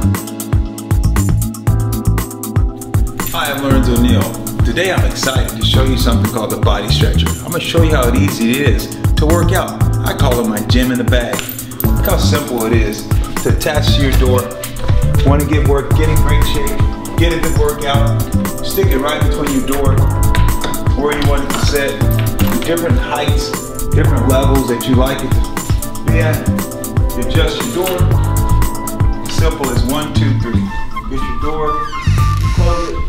Hi, I'm Lorenzo Neal. Today I'm excited to show you something called the body stretcher. I'm going to show you how easy it is to work out. I call it my gym in the bag. Look how simple it is to attach to your door. Want to get in great shape, get a good workout, stick it right between your door where you want it to sit, different heights, different levels that you like it to be at. You adjust your door. Simple as 1, 2, 3. Get your door, close it.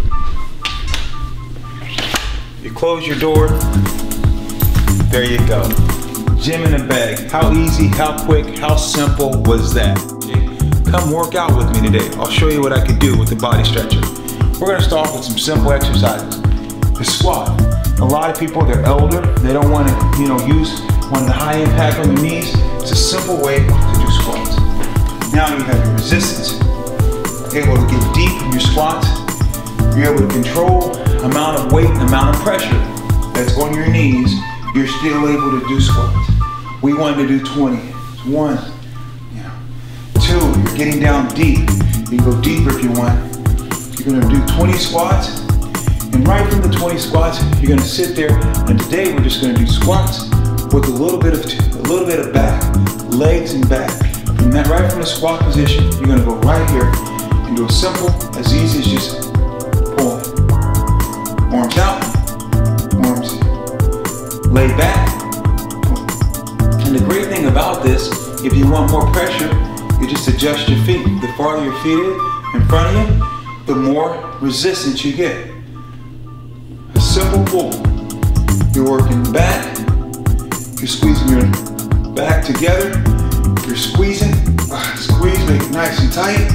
You close your door, there you go. Gym in a bag. How easy, how quick, how simple was that? Come work out with me today. I'll show you what I can do with the body stretcher. We're gonna start off with some simple exercises. The squat. A lot of people, they're elder, they don't wanna use one of the high impact on the knees. It's a simple way to do squats. Now you have your resistance. You're able to get deep in your squats. You're able to control amount of weight and amount of pressure that's on your knees. You're still able to do squats. We wanted to do 20. 1, 2, you're getting down deep. You can go deeper if you want. You're gonna do 20 squats. And right from the 20 squats, you're gonna sit there. And today we're just gonna do squats with a little bit of back, legs and back. From that, right from the squat position, you're gonna go right here and do a simple, as easy as just pull. Arms out, arms lay back. And the great thing about this, if you want more pressure, you just adjust your feet. The farther your feet is in front of you, the more resistance you get. A simple pull. You're working back, you're squeezing your back together, you're squeezing, squeeze, make it nice and tight,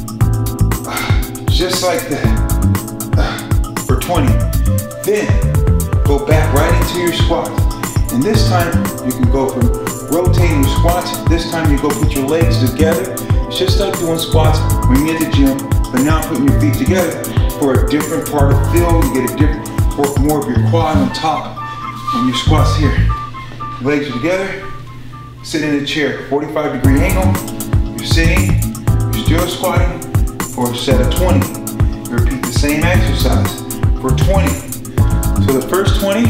just like that, for 20. Then, go back right into your squats. And this time, you can go from rotating your squats, this time you go put your legs together. It's just like doing squats when you get to the gym, but now putting your feet together for a different part of the field. You get a different, work more of your quad on top on your squats here. Legs are together, sit in a chair, 45-degree angle. You're sitting, you're still squatting for a set of 20. You repeat the same exercise for 20. So the first 20,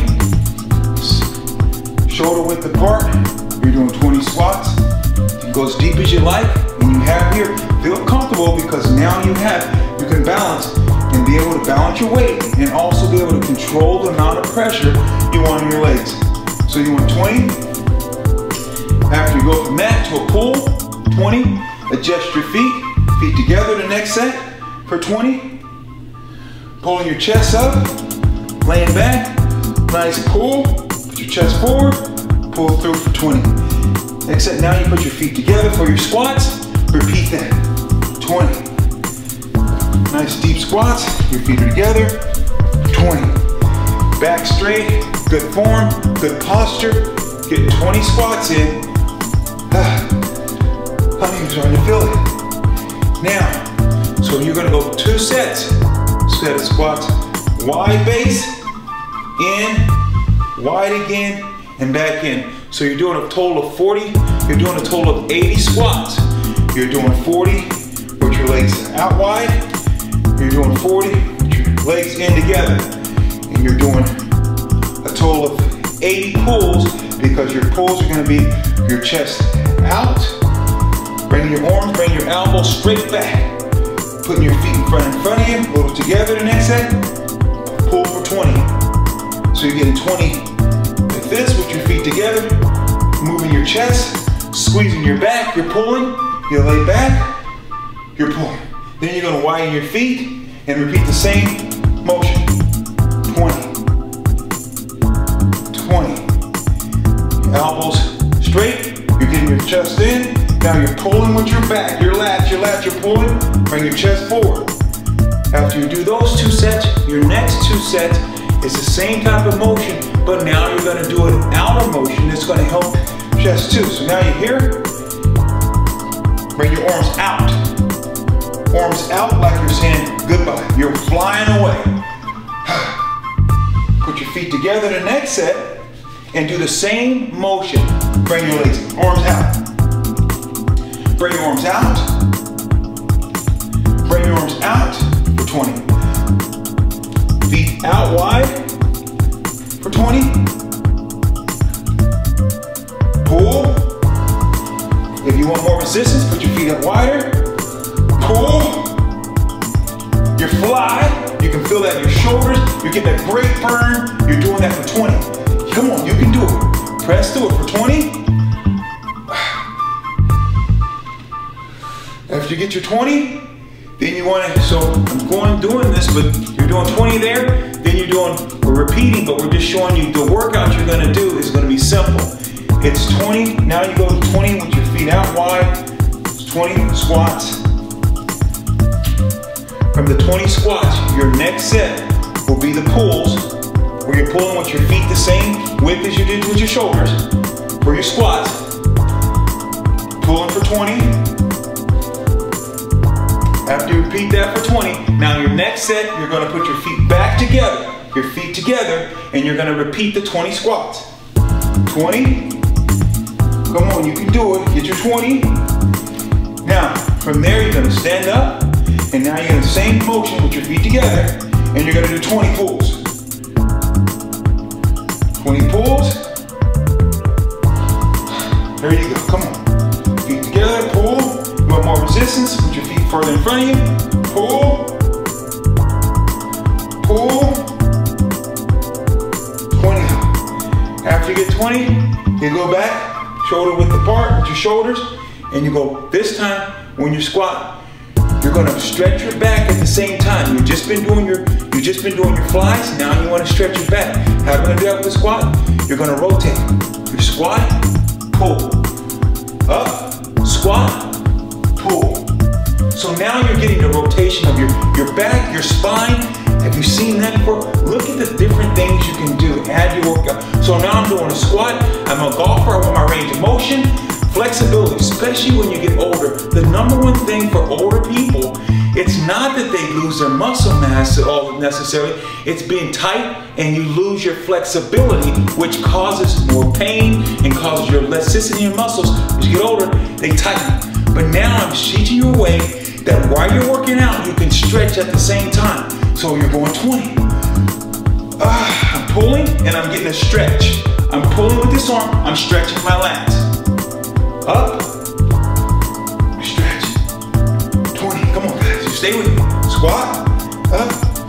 shoulder width apart, you're doing 20 squats. You can go as deep as you like. When you have here, feel comfortable because now you can balance and be able to balance your weight and also be able to control the amount of pressure you want on your legs. So you want 20. After you go from that to a pull, 20, adjust your feet together the next set for 20. Pulling your chest up, laying back, nice pull, put your chest forward, pull through for 20. Next set, now you put your feet together for your squats, repeat that, 20. Nice deep squats, your feet are together, 20. Back straight, good form, good posture, get 20 squats in. I'm starting to feel it. Now, so you're gonna go 2 sets, set of squats, wide base, in, wide again, and back in. So you're doing a total of 40, you're doing a total of 80 squats. You're doing 40 with your legs out wide, you're doing 40 with your legs in together, and you're doing a total of 80 pulls because your pulls are gonna be your chest out, bring your arms, bring your elbows straight back, putting your feet in front of you, a little together the next set, pull for 20. So you're getting 20 like this with your feet together, moving your chest, squeezing your back, you're pulling, you lay back, you're pulling. Then you're gonna widen your feet and repeat the same motion. 20, 20. Elbows straight, you're getting your chest in, now you're pulling with your back, your lats, you're pulling, bring your chest forward. After you do those 2 sets, your next 2 sets is the same type of motion, but now you're gonna do an outer motion that's gonna help chest too. So now you're here, bring your arms out. Arms out like you're saying goodbye. You're flying away. Put your feet together the next set and do the same motion. Bring your legs, arms out. Bring your arms out. fly. You can feel that in your shoulders. You're getting a great burn. You're doing that for 20. Come on, you can do it. Press through it for 20. After you get your 20, then you want to, so I'm doing this, but you're doing 20 there, then you're doing, we're repeating, but we're just showing you the workout you're going to do is going to be simple. It's 20, now you go to 20 with your feet out wide. It's 20 squats. From the 20 squats, your next set will be the pulls, where you're pulling with your feet the same width as you did with your shoulders. For your squats, pulling for 20. After you repeat that for 20, now your next set, you're going to put your feet back together, and you're going to repeat the 20 squats. 20, come on, you can do it, get your 20. Now, from there, you're going to stand up, and now you're in the same motion with your feet together, and you're going to do 20 pulls. 20 pulls. There you go, come on. Feet together, pull. You want more resistance, put your feet further in front of you. Pull. Pull. 20. After you get 20, you go back, shoulder width apart with your shoulders, and you go, this time, when you squat, you're gonna stretch your back at the same time. You've just been doing your flies, now you wanna stretch your back. How are you gonna do that with the squat? You're gonna rotate. Your squat, pull. Up, squat, pull. So now you're getting the rotation of your back, your spine. Have you seen that before? Look at the different things you can do. Add your workout. So now I'm doing a squat. I'm a golfer. I want my range of motion. Flexibility, especially when you get older. The number one thing for older people, it's not that they lose their muscle mass at all necessarily. It's being tight and you lose your flexibility, which causes more pain and causes your elasticity in your muscles. As you get older, they tighten. But now I'm teaching you a way that while you're working out, you can stretch at the same time. So you're going 20. I'm pulling and I'm getting a stretch. I'm pulling with this arm, I'm stretching my lats. Up, stretch. 20, come on guys, you stay with me. Squat, up,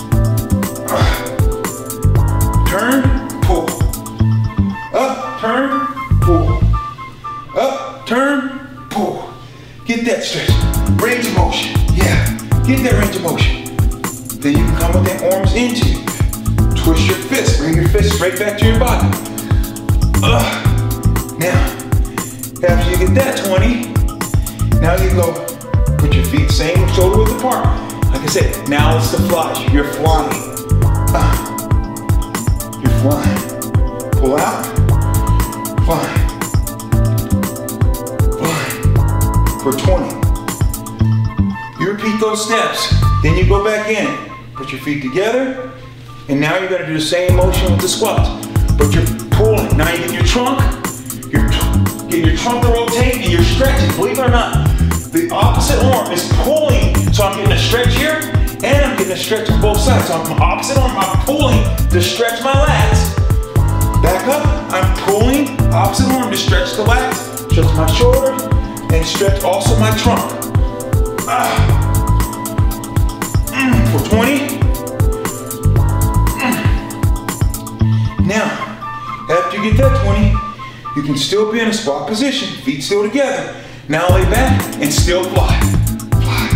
turn, pull. Up, turn, pull. Up, turn, pull. Get that stretch. Range of motion, yeah. Get that range of motion. Then you can come with that arms into you. Twist your fist, bring your fist straight back to your body. Now, after you get that 20, now you go put your feet same shoulder width apart. Like I said, now it's the flies. You're flying. You're flying. Pull out. Flying. Flying. For 20. You repeat those steps. Then you go back in. Put your feet together. And now you're going to do the same motion with the squats. But you're pulling. Now you get your trunk. You're getting your trunk to rotate and you're stretching. Believe it or not, the opposite arm is pulling. So I'm getting a stretch here and I'm getting a stretch on both sides. So on my opposite arm, I'm pulling to stretch my lats. Back up, I'm pulling, opposite arm to stretch the lats, stretch my shoulder, and stretch also my trunk. For 20. Now, after you get that 20, you can still be in a squat position, feet still together. Now lay back and still fly. Fly.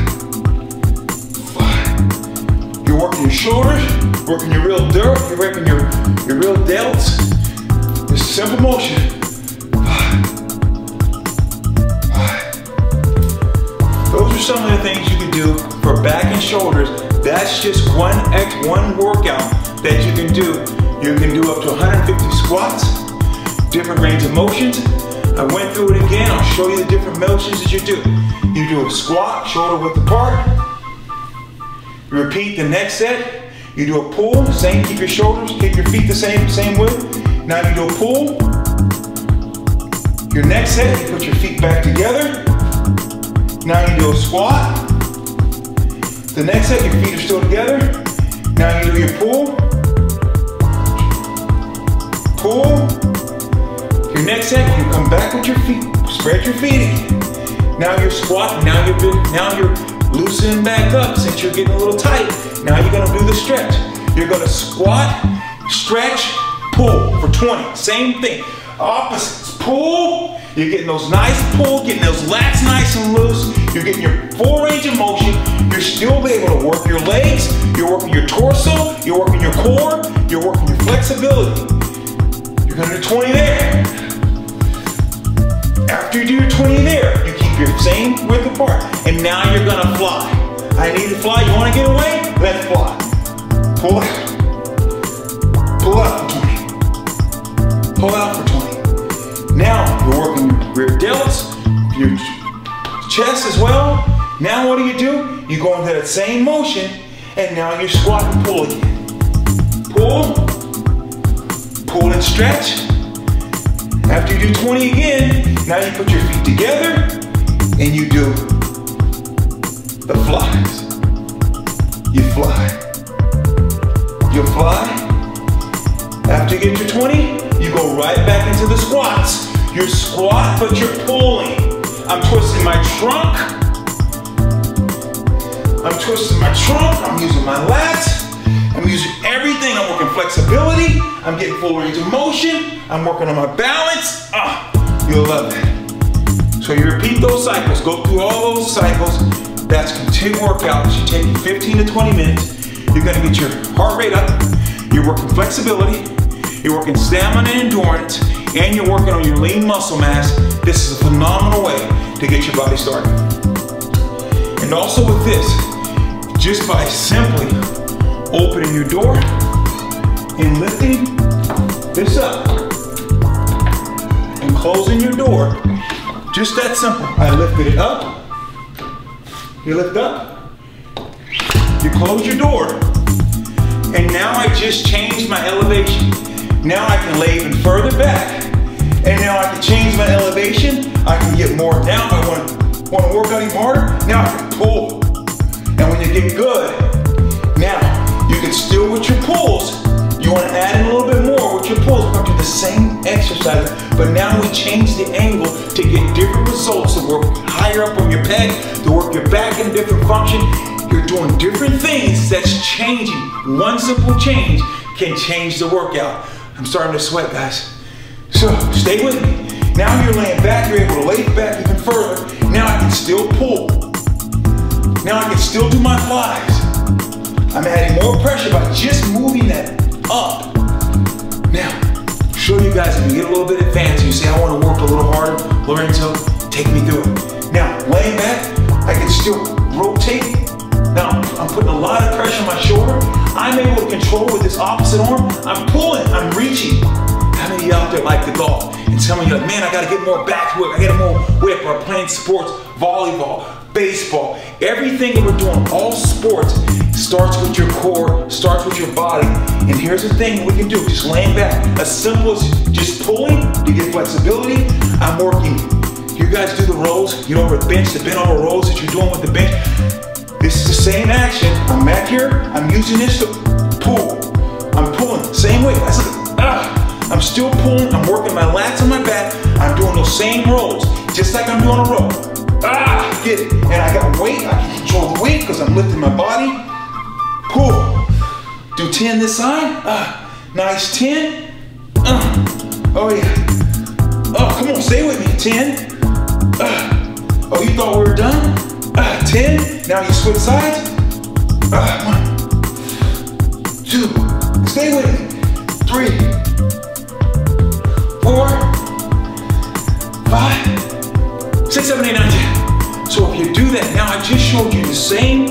Fly. You're working your shoulders, working your real dirt, you're working your real delts. It's simple motion. Fly. Fly. Those are some of the things you can do for back and shoulders. That's just one workout that you can do. You can do up to 150 squats, different range of motions. I went through it again. I'll show you the different motions that you do. You do a squat, shoulder width apart. You repeat the next set. You do a pull, same, keep your shoulders, keep your feet the same width. Now you do a pull. Your next set, you put your feet back together. Now you do a squat. The next set, your feet are still together. Now you do your pull. Pull. Your next set, you come back with your feet, spread your feet again. Now you're squatting, now you're loosening back up since that you're getting a little tight, now you're gonna do the stretch. You're gonna squat, stretch, pull for 20. Same thing. Opposites. Pull. You're getting those nice pull, getting those lats nice and loose. You're getting your full range of motion. You're still able to work your legs. You're working your torso. You're working your core. You're working your flexibility. You're gonna do 20 there. After you do your 20 there, you keep your same width apart. And now you're gonna fly. I need to fly. You wanna get away? Let's fly. Pull out. Pull out for 20. Pull out for 20. Now you're working your rear delts, your chest as well. Now what do? You go into that same motion, and now you squat and pull again. Pull, pull and stretch. After you do 20 again, now you put your feet together, and you do the flies. You fly. You fly. After you get your 20, you go right back into the squats. You squat, but you're pulling. I'm twisting my trunk. I'm using my lats. I'm using everything. I'm working flexibility. I'm getting full range of motion. I'm working on my balance. You'll love that. So you repeat those cycles. Go through all those cycles. That's continued workout. It should take you 15 to 20 minutes. You're gonna get your heart rate up. You're working flexibility. You're working stamina and endurance, and you're working on your lean muscle mass. This is a phenomenal way to get your body started. And also with this, just by simply opening your door and lifting this up and closing your door, just that simple. I lifted it up, you lift up, you close your door, and now I just changed my elevation. Now I can lay even further back, and now I can change my elevation. I can get more down. I want to work out even harder. Now I can pull, and when you get good, now you can still with your pulls. You want to add in a little bit more with your pulls. We're going to do the same exercise, but now we change the angle to get different results. To work higher up on your pec, to work your back in a different function. You're doing different things. That's changing. One simple change can change the workout. I'm starting to sweat, guys. So stay with me. Now you're laying back, you're able to lay back even further. Now I can still pull. Now I can still do my flies. I'm adding more pressure by just moving that up. Now, show you guys if you get a little bit advanced, you say I want to work a little harder, Lorenzo, take me through it. Now, laying back, I can still rotate. Now, I'm putting a lot of pressure on my shoulder. I'm able to control with this opposite arm. I'm pulling, I'm reaching. How many of you out there like to golf? And some of you are like, man, I gotta get more back whip, I gotta more whip, or playing sports, volleyball, baseball. Everything that we're doing, all sports, starts with your core, starts with your body. And here's the thing we can do, just laying back. As simple as just pulling to get flexibility. I'm working. You guys do the rolls, you know, over the bench, the bent over rolls that you're doing with the bench. This is the same action. I'm back here, I'm using this to pull. I'm pulling, same way. I'm still pulling, I'm working my lats on my back. I'm doing those same rolls, just like I'm doing a row. Get it. And I got weight, I can control the weight because I'm lifting my body. Pull. Do 10 this side. Nice 10. Oh yeah. Oh, come on, stay with me. 10. Oh, you thought we were done? 10. Now you switch sides. 1, 2. Stay with me. 3, 4, 5, 6, 7, 8, 9, 10. So if you do that, now I just showed you the same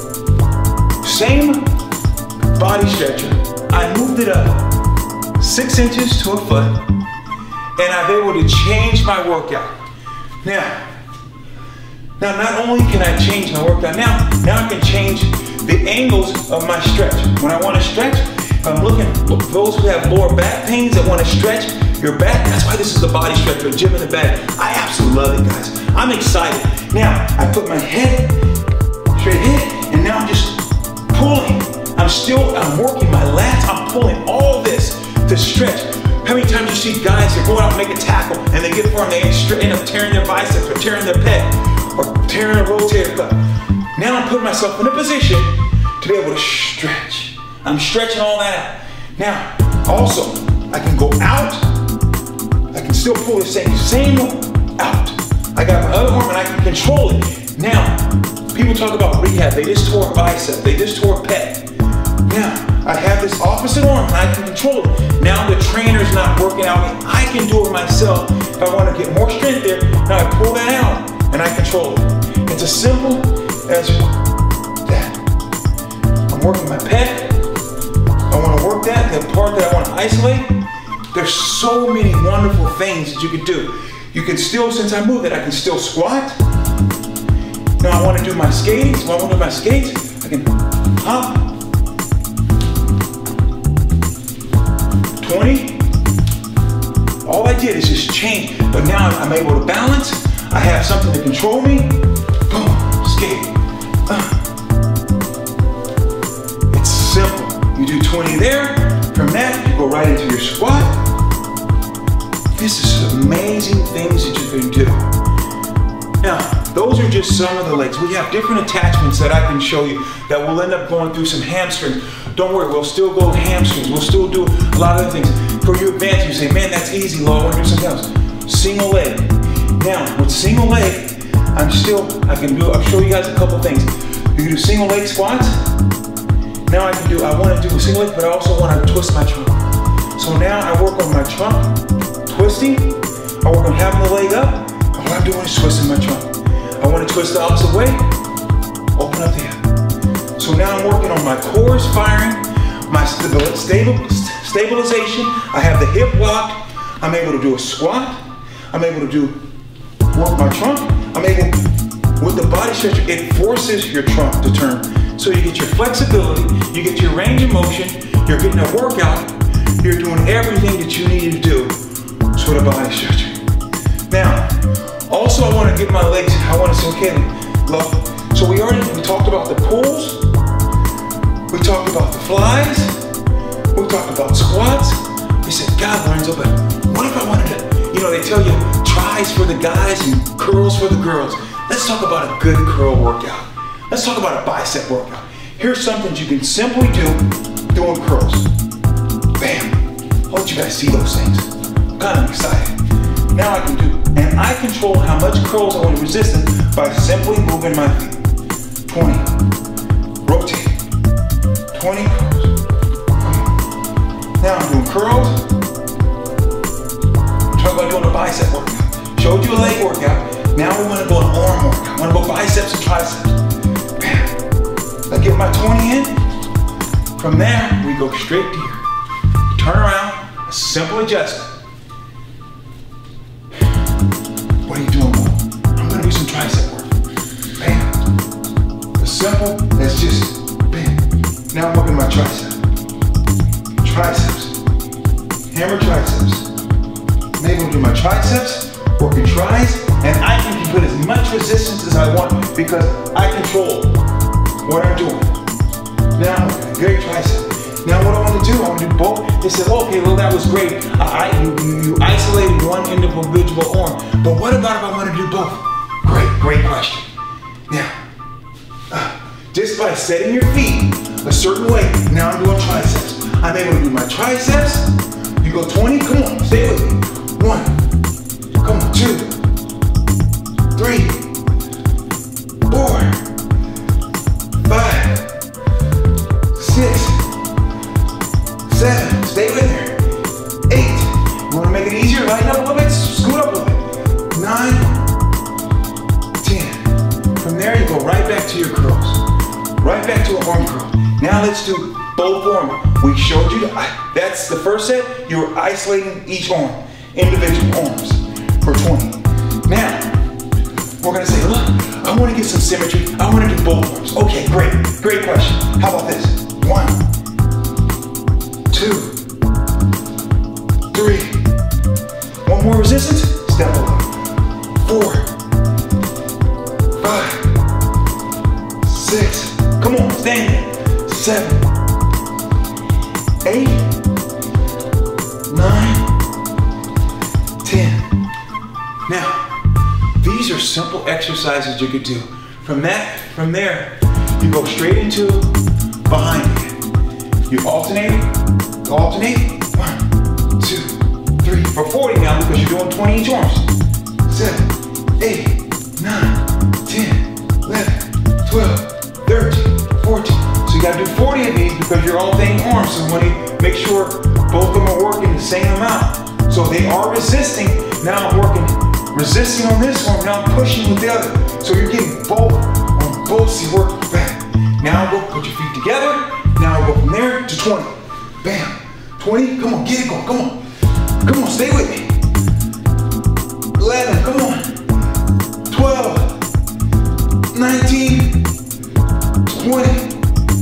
body stretcher. I moved it up 6 inches to a foot, and I'm able to change my workout. Now not only can I change my workout, now I can change the angles of my stretch. When I want to stretch, if I'm looking for those who have lower back pains that want to stretch your back, that's why this is the body stretcher, gym in the bag. I absolutely love it, guys. I'm excited. Now, I put my head, straight head, and now I'm just pulling. I'm working my lats, I'm pulling all this to stretch. How many times you see guys that go out and make a tackle and they get far and they end up tearing their biceps or tearing their pec or tearing a rotator cuff? Now I'm putting myself myself in a position to be able to stretch. I'm stretching all that out. Now, also, I can go out. I can still pull the same out. I got my other arm and I can control it. Now, people talk about rehab. They just tore a bicep. They just tore a pec. Now, I have this opposite arm and I can control it. Now the trainer's not working out. I can do it myself. If I want to get more strength there, now I pull that out and I control it. It's as simple as that. I'm working my pec. I want to work that, the part that I want to isolate. There's so many wonderful things that you can do. You can still, since I moved it, I can still squat. Now I want to do my skates. When I want to do my skates, I can hop. 20. All I did is just change. But now I'm able to balance. I have something to control me. Boom, skate. It's simple. You do 20 there. From that, you go right into your squat. This is amazing things that you can do. Now, those are just some of the legs. We have different attachments that I can show you that will end up going through some hamstrings. Don't worry, we'll still go hamstrings. We'll still do a lot of other things. For you advanced, you say, man, that's easy, Lo, I want to do something else. Single leg. Now, with single leg, I'll show you guys a couple things. You can do single leg squats. Now I want to do a single leg, but I also want to twist my trunk. So now I work on my trunk, twisting. I work on having the leg up. And what I'm doing is twisting my trunk. I want to twist the opposite way, open up the hip. So now I'm working on my core is firing, my stabilization. I have the hip locked. I'm able to do a squat. I'm able to work my trunk. I'm able, with the body stretcher, it forces your trunk to turn. So you get your flexibility, you get your range of motion, you're getting a workout, you're doing everything that you need to do with a body stretcher. Now, also I want to get my legs, I want to say, okay, love. So we talked about the pulls, we talked about the flies, we talked about squats. We said, God, Lorenzo, but what if I wanted to, they tell you tries for the guys and curls for the girls. Let's talk about a good curl workout. Let's talk about a bicep workout. Here's something you can simply do doing curls. Bam. I'll let you guys see those things. I'm kind of excited. Now I can do, and I control how much curls I want to resist by simply moving my feet. 20. Rotate. 20 curls. Now I'm doing curls. Talk about doing a bicep workout. Showed you a leg workout. Now we want to go an arm workout. I want to go biceps and triceps. Bam. I get my 20 in. From there, we go straight to here. Turn around, a simple adjustment. What are you doing, Mo? I'm going to do some tricep work. Bam. As simple as just bam. Now I'm working my tricep. Triceps. Hammer triceps. I'm able to do my triceps, working tries, and I can put as much resistance as I want because I control what I'm doing. Now, great tricep. Now what I want to do, I want to do both. They said, okay, well that was great. You isolated one individual arm, but what about if I want to do both? Great question. Now, just by setting your feet a certain way, now I'm doing triceps. I'm able to do my triceps. You go 20, come on, stay with me. 1, come on, 2, 3, 4, 5, 6, 7, stay with her. 8, you want to make it easier, lighten up a little bit, scoot up a little bit. 9, 10. From there you go right back to your curls. Right back to an arm curl. Now let's do both arms. We showed you, that's the first set, you were isolating each arm, individual arms for 20. Now, we're gonna say, look, I wanna get some symmetry, I wanna do both arms. Okay, great question. How about this? 1, 2, 3. One more resistance, step over. 4, 5, 6, come on, stand there. 7, 8, 9, 10. Now, these are simple exercises you could do. From there, You go straight into behind it. You alternate, 1, 2, 3, for 40 now because you're doing 20 each arms. 7, 8, 9, 10, 11, 12, 13, 14. So you gotta do 40 of these because you're alternating arms. So when you make sure both of them are working the same amount. So they are resisting. Now I'm working, resisting on this arm, now I'm pushing with the other. So you're getting both on both, so you work back. Now go put your feet together. Now go from there to 20. Bam. 20, come on, get it going, come on. Come on, stay with me. 11, come on. 12, 19, 20.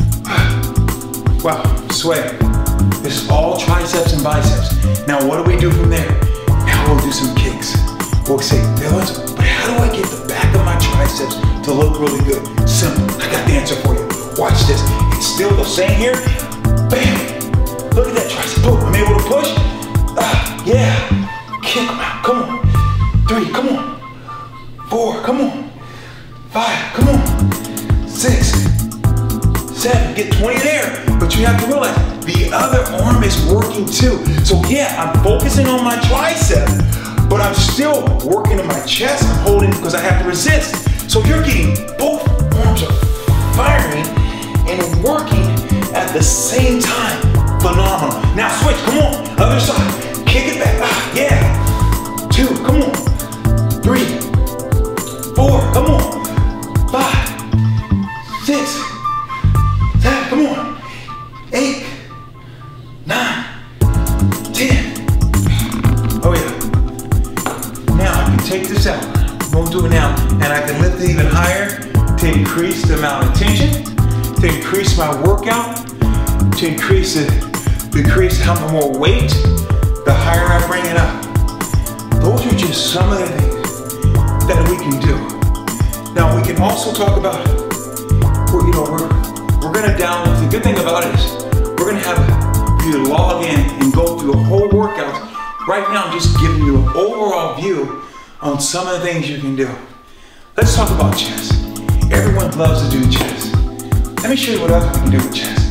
Wow, sweat. This is all triceps and biceps. Now what do we do from there? Now we'll do some kicks. We'll say, Dylan, but how do I get the back of my triceps to look really good? Simple, I got the answer for you. Watch this, it's still the same here. Bam, look at that tricep, boom, I'm able to push. Yeah, kick them out, come on. 3, come on. 4, come on. 5, come on. 6, 7, get 20 there. But you have to realize, the other arm is working too. So yeah, I'm focusing on my tricep, but I'm still working on my chest. I'm holding because I have to resist. So you're getting both arms are firing and working at the same time. Phenomenal. Now switch, come on, other side. Kick it back, yeah. 2, come on. 3, 4, come on. 5, 6, 7, come on. 8, 9, 10. Oh yeah. Now I can take this out. Won't do it now. And I can lift it even higher to increase the amount of tension, to increase my workout, to increase how much more weight, the higher I bring it up. Those are just some of the things that we can do. Now we can also talk about, we're gonna download. The good thing about it is we're gonna have you to log in and go through the whole workout. Right now I'm just giving you an overall view on some of the things you can do. Let's talk about chest. Everyone loves to do chest. Let me show you what else we can do with chest.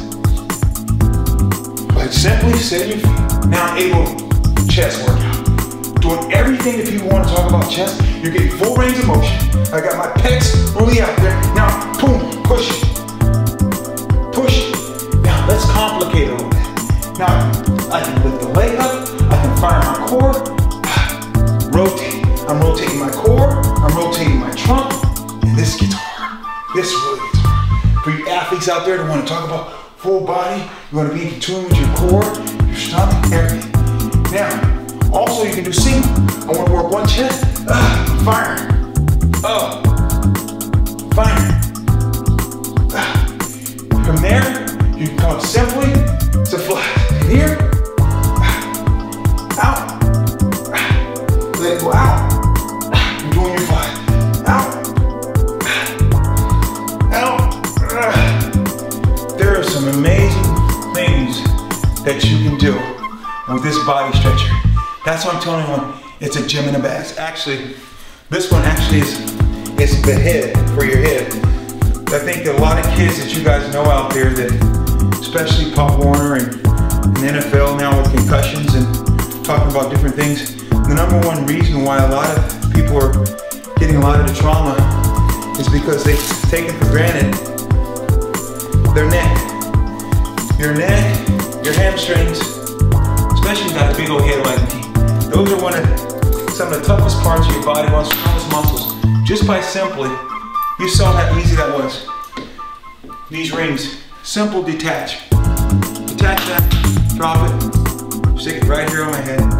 But simply sit on your feet. Now I'm able to chest workout. Doing everything that people want to talk about chest. You're getting full range of motion. I got my pecs really out there. Now, boom, push it. Push it. Now, let's complicate it a little bit. Now, I can lift the leg up. I can fire my core. Rotate. I'm rotating my core. I'm rotating my trunk. And this gets hard. This really gets hard. For you athletes out there that want to talk about full body, you want to be in tune with your core, your stomach, everything. Now, also you can do single. I want to work one chest, fire, fire. From there, you can come simply to fly. Here, out, let it go out. You're doing your fly. Out, out. There are some amazing things that you can do with this body stretcher. That's what I'm telling you, it's a gym in a bag. Actually, this one actually is the head, for your head. I think that a lot of kids that you guys know out there, that especially Pop Warner and the NFL now with concussions and talking about different things, the number one reason why a lot of people are getting a lot of the trauma is because they've taken for granted their neck. Your neck, your hamstrings, especially if you got a big old head like me. Those are some of the toughest parts of your body, one of the strongest muscles. Just by simply, you saw how easy that was. These rings, simple detach. Detach that, drop it, stick it right here on my head.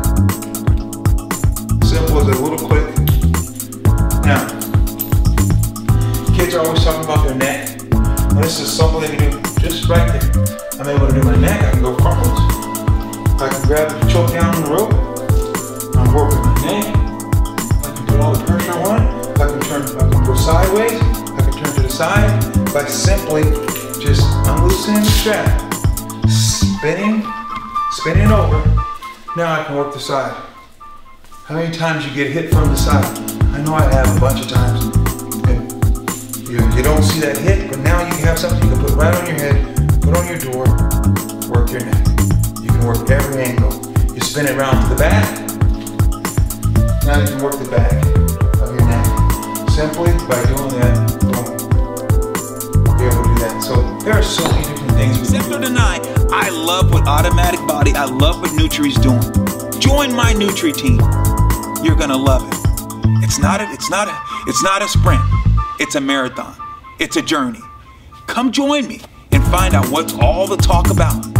Simple as a little click. Now, kids are always talking about their neck. Well, this is something they can do just right there. I'm able to do my neck, I can go frontwards. I can grab the choke down on the rope. I'm working my neck. I can put all the pressure I want. I can go sideways. I can turn to the side by simply just unloosening the strap, spinning it over. Now I can work the side. How many times you get hit from the side? I know I have a bunch of times. And you don't see that hit, but now you have some right on your head, put on your door, work your neck. You can work every angle. You spin it around to the back. Now you can work the back of your neck. Simply by doing that, boom, you're able to do that. So there are so many different things. Accept or deny, I love what Automatic Body, I love what Nutri's doing. Join my Nutri team. You're gonna love it. It's not a sprint. It's a marathon. It's a journey. Come join me and find out what's all the talk about.